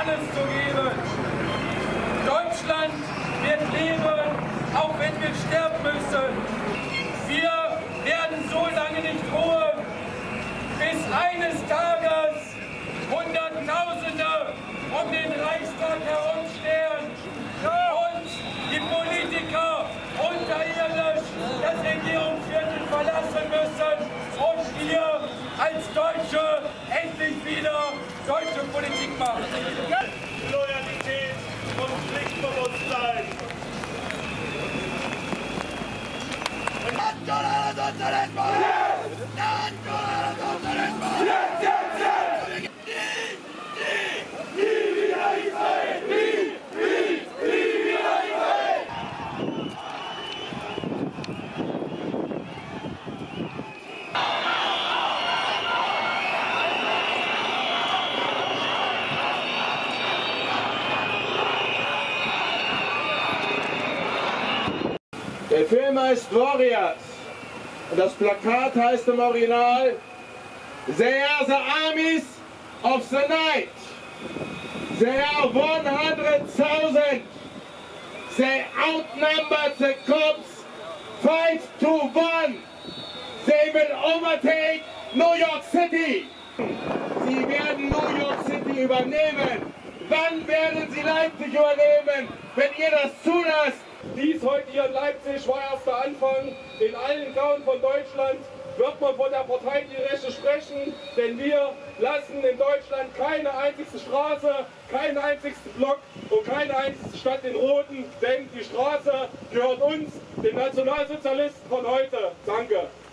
alles zu geben. Deutschland wird leben, auch wenn wir sterben müssen. Wir werden so lange nicht ruhen, bis eines Tages Hunderttausende um den Reichstag herumstehen und die Politiker unterirdisch das Regierungsviertel verlassen müssen und wir als Deutsche endlich wieder deutsche Politik machen. Loyalität und Pflichtbewusstsein. Der Film heißt Warriors und das Plakat heißt im Original "They are the armies of the night. They are 100,000. They outnumber the cops 5-1. They will overtake New York City." Sie werden New York City übernehmen. Wann werden sie Leipzig übernehmen, wenn ihr das zulasst? Dies heute hier in Leipzig war erst der Anfang. In allen Gauen von Deutschland wird man von der Partei die Rechte sprechen, denn wir lassen in Deutschland keine einzigste Straße, keinen einzigsten Block und keine einzigste Stadt in Roten, denn die Straße gehört uns, den Nationalsozialisten von heute. Danke.